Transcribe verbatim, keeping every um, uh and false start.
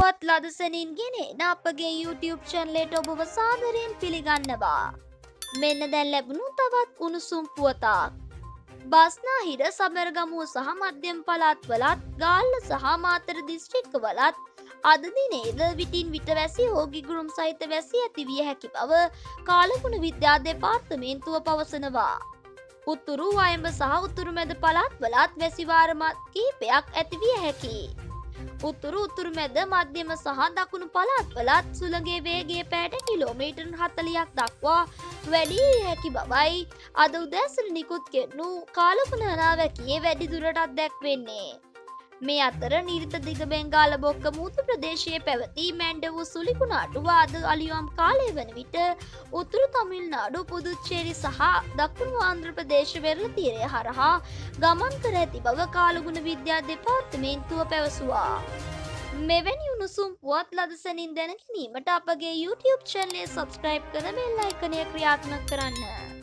පුවත් ලදසනින් ගෙනෙන අපගේ YouTube channelට ඔබව සාදරයෙන් පිළිගන්නවා. මෙන්න දැන් ලැබුණු තවත් උණුසුම් පුවතක්. බස්නාහිර සමරගමුව සහ මධ්‍යම පළාත්වලත් ගාල්ල සහ මාතර දිස්ත්‍රික්කවලත් අද දිනේද විටින් විට වැසි හෝ ගිගුරුම් සහිත වැසි ඇති විය හැකි බව කාලගුණ විද්‍යා දෙපාර්තමේන්තුව පවසනවා. උතුරු වයඹ සහ උතුරු මැද පළාත්වලත් වැසි වාරමත් කිහිපයක් ඇති විය හැකියි. උතුරු උතුරු මැද මධ්‍යම සහ දකුණු පළාත්වලත් සුළඟේ වේගය පැයට කිලෝමීටර් හතළියක් දක්වා වැඩි විය හැකි බවයි අද උදෑසන නිකුත් කෙරෙනු කාලගුණ අනාවැකියේ වැඩි දුරටත් දැක්වෙන්නේ. මේ අතර නිරිත දිග බෙන්ගාල බොක්ක මූතු ප්‍රදේශයේ පැවති මැන්ඩ වූ සුලිකුණාටු වාද අලියම් කාලය වන විට උතුරු තමිල්නාඩු පුදුච්චේරි සහ දකුණු ආන්ධ්‍ර ප්‍රදේශ වෙරළ තීරය හරහා ගමන් කර ඇති බව කාලගුණ විද්‍යා දෙපාර්තමේන්තුව පැවසුවා. මෙවැනි උණුසුම් පුවත් ලදසනින් දැන ගැනීමට අපගේ YouTube channel එක subscribe කර බෙල් අයිකනය ක්‍රියාත්මක කරන්න.